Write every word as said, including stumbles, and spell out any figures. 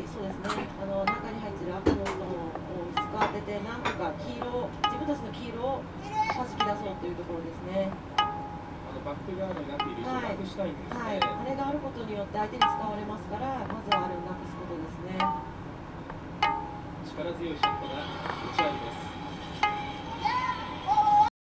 そうですね。あの中に入っている赤のストーンを薄く当てて、なんとか黄色を自分たちの黄色を弾き出そうというところですね。 あのバックガードになっている石をなくしたいんですね。 はい、あれがあることによって相手に使われますから、まずはあれをなくすことですね。 力強いショットが打ち上